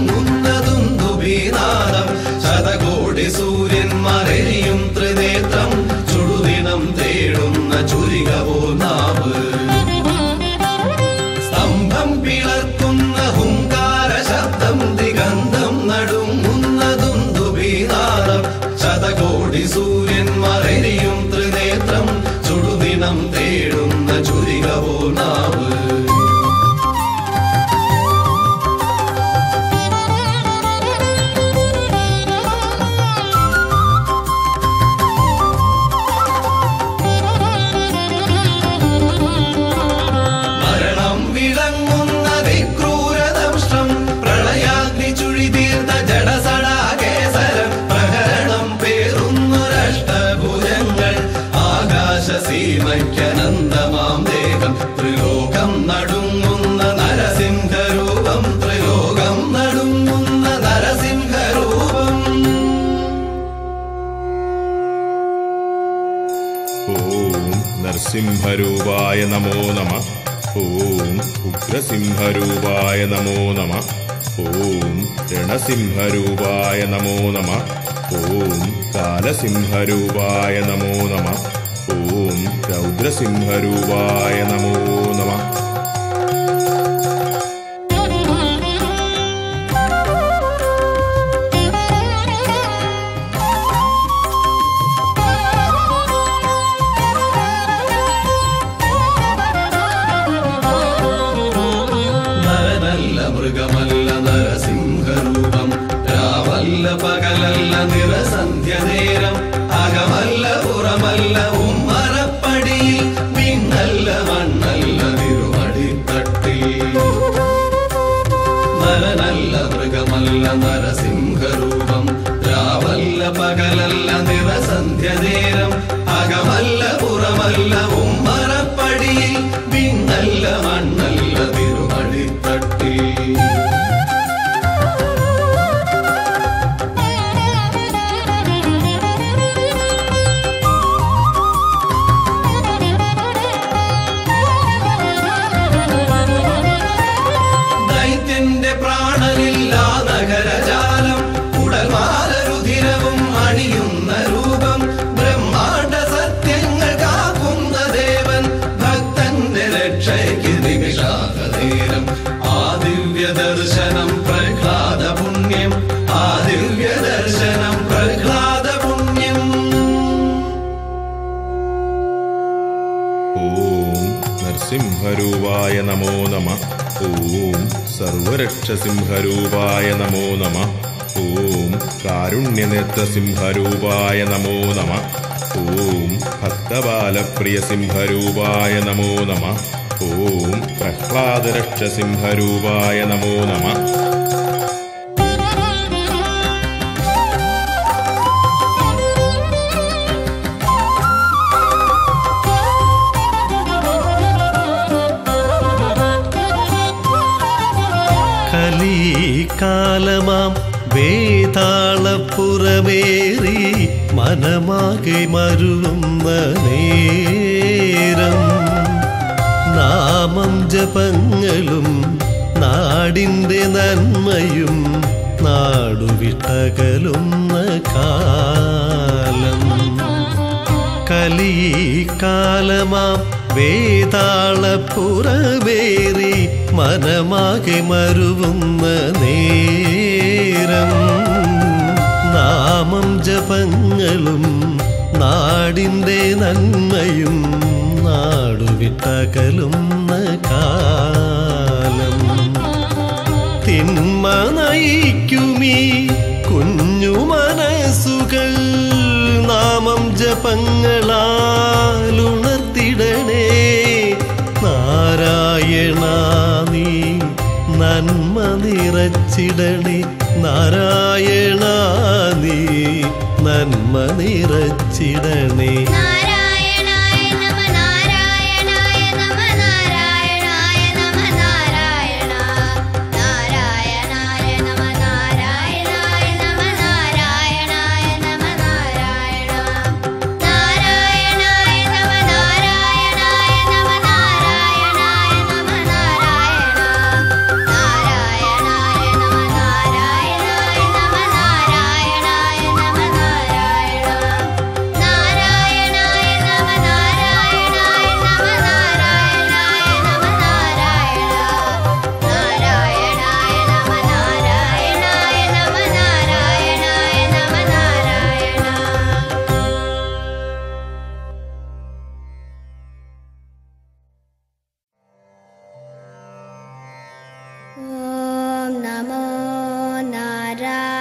നടുങ്ങുന്നതും ദുബീനാദം ശതകോടി സൂര്യന്മാരെരിയും ത്രിനേത്രം ചുടുദിനം തേടുന്ന ചുരികവോ നാവ് സ്തംഭം പിളർക്കുന്ന ഹുങ്കാര ശബ്ദം ദിഗന്ധം നടുങ്ങുന്നതും ദുബീനാദം ശതകോടി സൂര്യന്മാരെരിയും ത്രിനേത്രം ചുടുദിനം തേടുന്ന ചുരികവോ നാവ് സീമയ്ക്കനന്തമാം ദേഹം ത്രിലോകം നടുങ്ങുന്ന നരസിംഹരൂപം ത്രിലോകം നടുങ്ങുന്ന നരസിംഹരൂപം ഓം നരസിംഹരൂപായ നമോ നമഃ ഓം ഉഗ്രസിംഹരൂപായ നമോ നമഃ ഓം രണസിംഹരൂപായ നമോ നമഃ ഓം കാലസിംഹരൂപായ നമോ നമഃ ഓം രൗദ്രസിംഹരൂപായ നമോ നമഃ നരനല്ല മൃഗമല്ല നരസിംഹരൂപം രാവല്ല പകലല്ല നിറസന്ധ്യ നേരം അകമല്ല പുറമല്ല ഉമ്മറപ്പടിയിൽ മിന്നല്ല മണ്ണല്ല തിരുമടിത്തട്ടിൽ നരനല്ല മൃഗമല്ല നരസിംഹരൂപം രാവല്ല പകലല്ല നിറസന്ധ്യ നേരം അകമല്ല പുറമല്ല ഉമ്മറപ്പടിയിൽ മിന്നല്ല മണ്ണല്ല തിരുമടിത്തട്ടിൽ നഗരജാലം ഉടൽമാലരുധിരവും അണിയുന്ന രൂപം ബ്രഹ്മാണ്ഡ സത്യങ്ങൾ കാക്കുന്ന ദേവൻ ഭക്തന്റെ രക്ഷയ്ക്ക് നിമിഷാകനേരം ആ ദിവ്യ ദർശനം പ്രഹ്ലാദ പുണ്യം ആ ദിവ്യ ദർശനം പ്രഹ്ലാദ പുണ്യം ഓം നരസിംഹരൂപായ നമോ നമഃ ഓം സർവരക്ഷസിംഹരൂപായ നമോ നമഃ ഓം കാരുണ്യനേത്രസിംഹരൂപായ നമോ നമഃ ഓം ഭക്തബാലപ്രിയസിംഹരൂപായ നമോ നമഃ ഓം പ്രഹ്ലാദരക്ഷസിംഹരൂപായ നമോ നമഃ കാലമാം വേതാളപ്പുറമേറി മനമാകെ മരുവുന്ന നേരം നാമം ജപങ്ങളും നാടിൻ്റെ നന്മയും നാടുവിട്ടകലുന്ന കാലം കലികാലമാം വേതാളപ്പുറമേറി മനമാകെ മരുവുന്ന നേരം നാമം ജപങ്ങളും നാടിൻ്റെ നന്മയും നാടുവിട്ടകലുന്ന കാലം തിന്മ നയിക്കുമീ കുഞ്ഞു മനസ്സുകൾ നാമം ജപങ്ങളാലുണർത്തിടണേ നാരായണ നീ നന്മ നിറച്ചിടണേ നാരായണ നീ നന്മ നിറച്ചിടണേ നാരായണ നാരായണ